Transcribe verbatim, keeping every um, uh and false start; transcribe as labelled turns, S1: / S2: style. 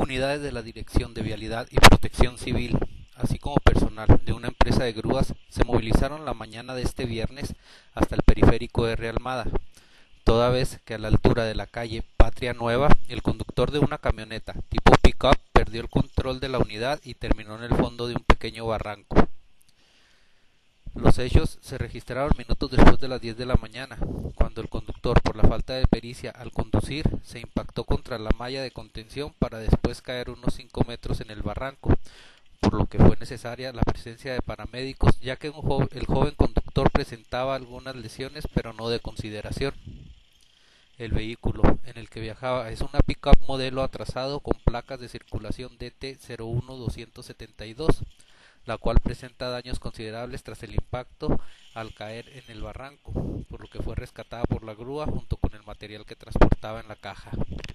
S1: Unidades de la Dirección de Vialidad y Protección Civil, así como personal de una empresa de grúas, se movilizaron la mañana de este viernes hasta el periférico de Realmada, toda vez que a la altura de la calle Patria Nueva, el conductor de una camioneta tipo pick-up perdió el control de la unidad y terminó en el fondo de un pequeño barranco. Los hechos se registraron minutos después de las diez de la mañana, cuando el conductor, por la falta de pericia al conducir, se impactó contra la malla de contención para después caer unos cinco metros en el barranco, por lo que fue necesaria la presencia de paramédicos, ya que un jo- el joven conductor presentaba algunas lesiones, pero no de consideración. El vehículo en el que viajaba es una pick-up modelo atrasado con placas de circulación D T cero uno doscientos setenta y dos, la cual presenta daños considerables tras el impacto al caer en el barranco, por lo que fue rescatada por la grúa junto con el material que transportaba en la caja.